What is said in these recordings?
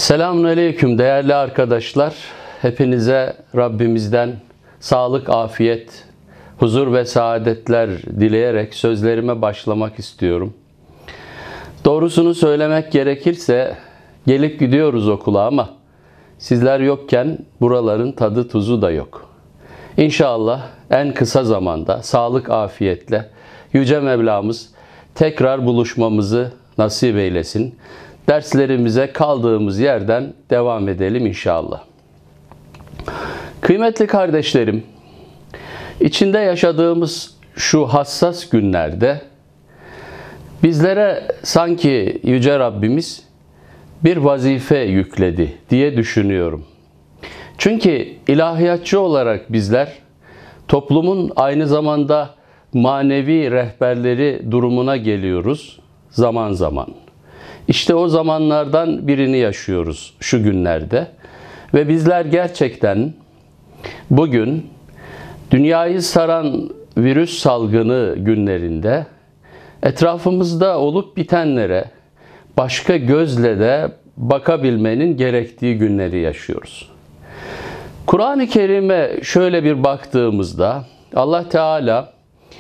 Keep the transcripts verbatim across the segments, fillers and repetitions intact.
Selamünaleyküm değerli arkadaşlar. Hepinize Rabbimizden sağlık, afiyet, huzur ve saadetler dileyerek sözlerime başlamak istiyorum. Doğrusunu söylemek gerekirse gelip gidiyoruz okula ama sizler yokken buraların tadı tuzu da yok. İnşallah en kısa zamanda sağlık, afiyetle Yüce Mevlamız tekrar buluşmamızı nasip eylesin. Derslerimize kaldığımız yerden devam edelim inşallah. Kıymetli kardeşlerim, içinde yaşadığımız şu hassas günlerde bizlere sanki Yüce Rabbimiz bir vazife yükledi diye düşünüyorum. Çünkü ilahiyatçı olarak bizler toplumun aynı zamanda manevi rehberleri durumuna geliyoruz zaman zaman. İşte o zamanlardan birini yaşıyoruz şu günlerde. Ve bizler gerçekten bugün dünyayı saran virüs salgını günlerinde etrafımızda olup bitenlere başka gözle de bakabilmenin gerektiği günleri yaşıyoruz. Kur'an-ı Kerim'e şöyle bir baktığımızda Allah Teala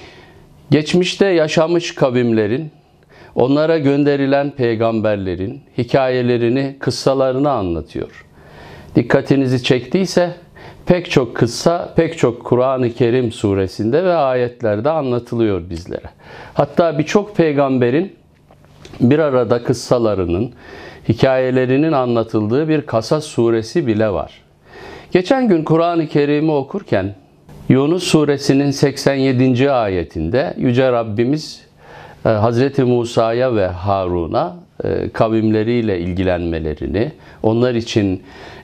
geçmişte yaşamış kavimlerin, onlara gönderilen peygamberlerin hikayelerini, kıssalarını anlatıyor. Dikkatinizi çektiyse pek çok kıssa, pek çok Kur'an-ı Kerim suresinde ve ayetlerde anlatılıyor bizlere. Hatta birçok peygamberin bir arada kıssalarının, hikayelerinin anlatıldığı bir Kasas suresi bile var. Geçen gün Kur'an-ı Kerim'i okurken Yunus suresinin seksen yedinci ayetinde Yüce Rabbimiz Hazreti Musa'ya ve Harun'a kavimleriyle ilgilenmelerini, onlar için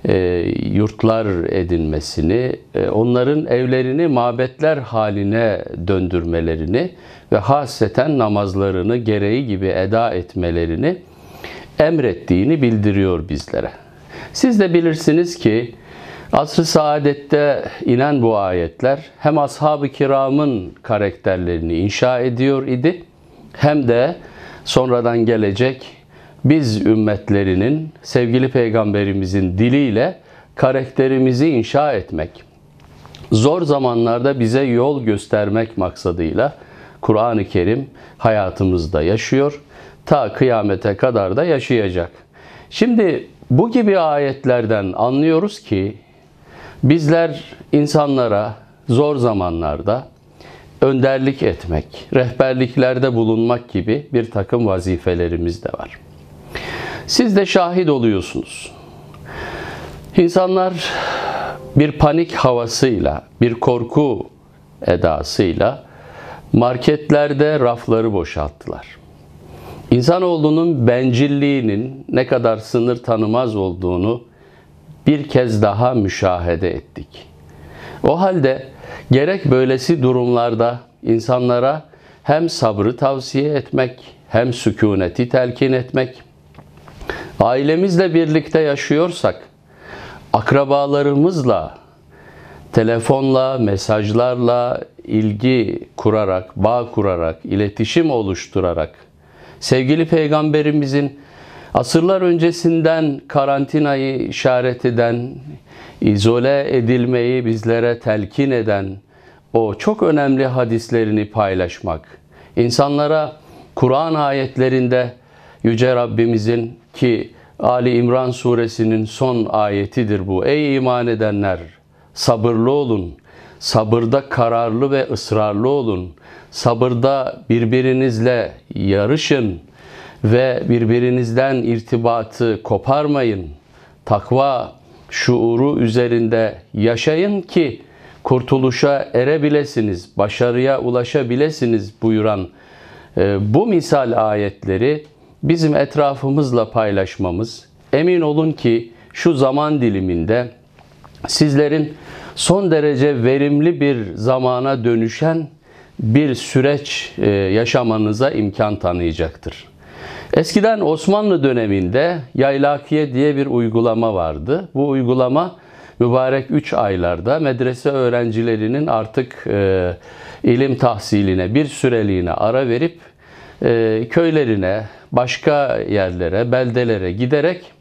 yurtlar edinmesini, onların evlerini mabetler haline döndürmelerini ve hasreten namazlarını gereği gibi eda etmelerini emrettiğini bildiriyor bizlere. Siz de bilirsiniz ki Asr-ı Saadet'te inen bu ayetler hem ashab-ı kiramın karakterlerini inşa ediyor idi, hem de sonradan gelecek biz ümmetlerinin sevgili peygamberimizin diliyle karakterimizi inşa etmek, zor zamanlarda bize yol göstermek maksadıyla Kur'an-ı Kerim hayatımızda yaşıyor, ta kıyamete kadar da yaşayacak. Şimdi bu gibi ayetlerden anlıyoruz ki bizler insanlara zor zamanlarda önderlik etmek, rehberliklerde bulunmak gibi bir takım vazifelerimiz de var. Siz de şahit oluyorsunuz. İnsanlar bir panik havasıyla, bir korku edasıyla marketlerde rafları boşalttılar. İnsanoğlunun bencilliğinin ne kadar sınır tanımaz olduğunu bir kez daha müşahede ettik. O halde gerek böylesi durumlarda insanlara hem sabrı tavsiye etmek, hem sükuneti telkin etmek, ailemizle birlikte yaşıyorsak, akrabalarımızla, telefonla, mesajlarla ilgi kurarak, bağ kurarak, iletişim oluşturarak, sevgili Peygamberimizin asırlar öncesinden karantinayı işaret eden, izole edilmeyi bizlere telkin eden o çok önemli hadislerini paylaşmak, insanlara Kur'an ayetlerinde Yüce Rabbimizin ki Ali İmran suresinin son ayetidir bu. Ey iman edenler! Sabırlı olun, sabırda kararlı ve ısrarlı olun, sabırda birbirinizle yarışın ve birbirinizden irtibatı koparmayın. Takva şuuru üzerinde yaşayın ki kurtuluşa erebilesiniz, başarıya ulaşabilesiniz buyuran bu misal ayetleri bizim etrafımızla paylaşmamız, emin olun ki şu zaman diliminde sizlerin son derece verimli bir zamana dönüşen bir süreç yaşamanıza imkan tanıyacaktır. Eskiden Osmanlı döneminde Yaylakiye diye bir uygulama vardı. Bu uygulama mübarek üç aylarda medrese öğrencilerinin artık e, ilim tahsiline bir süreliğine ara verip e, köylerine, başka yerlere, beldelere giderek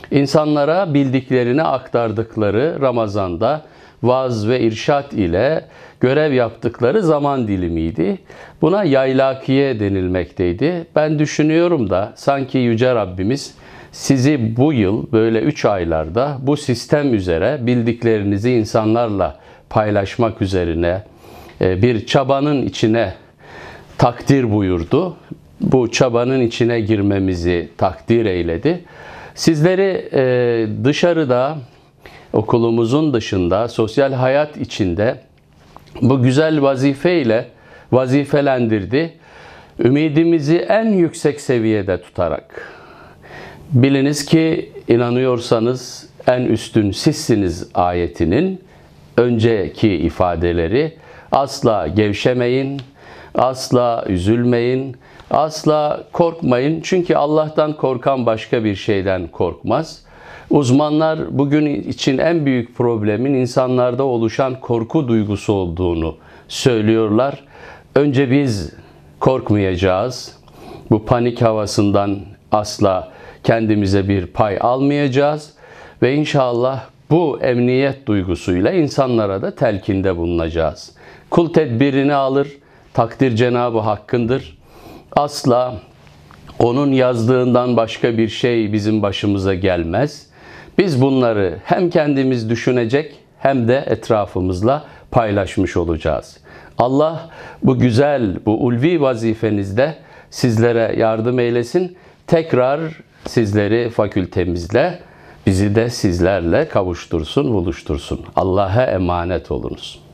insanlara bildiklerini aktardıkları Ramazan'da vaaz ve irşat ile görev yaptıkları zaman dilimiydi. Buna yaylakiye denilmekteydi. Ben düşünüyorum da sanki Yüce Rabbimiz sizi bu yıl böyle üç aylarda bu sistem üzere bildiklerinizi insanlarla paylaşmak üzerine bir çabanın içine takdir buyurdu. Bu çabanın içine girmemizi takdir eyledi. Sizleri dışarıda, okulumuzun dışında, sosyal hayat içinde bu güzel vazife ile vazifelendirdi. Ümidimizi en yüksek seviyede tutarak. Biliniz ki inanıyorsanız en üstün sizsiniz ayetinin önceki ifadeleri asla gevşemeyin, asla üzülmeyin, asla korkmayın. Çünkü Allah'tan korkan başka bir şeyden korkmaz. Uzmanlar bugün için en büyük problemin insanlarda oluşan korku duygusu olduğunu söylüyorlar. Önce biz korkmayacağız. Bu panik havasından asla kendimize bir pay almayacağız. Ve inşallah bu emniyet duygusuyla insanlara da telkinde bulunacağız. Kul tedbirini alır, takdir Cenab-ı Hakk'ındır. Asla onun yazdığından başka bir şey bizim başımıza gelmez. Biz bunları hem kendimiz düşünecek hem de etrafımızla paylaşmış olacağız. Allah bu güzel, bu ulvi vazifenizde sizlere yardım eylesin. Tekrar sizleri fakültemizle, bizi de sizlerle kavuştursun, buluştursun. Allah'a emanet olunuz.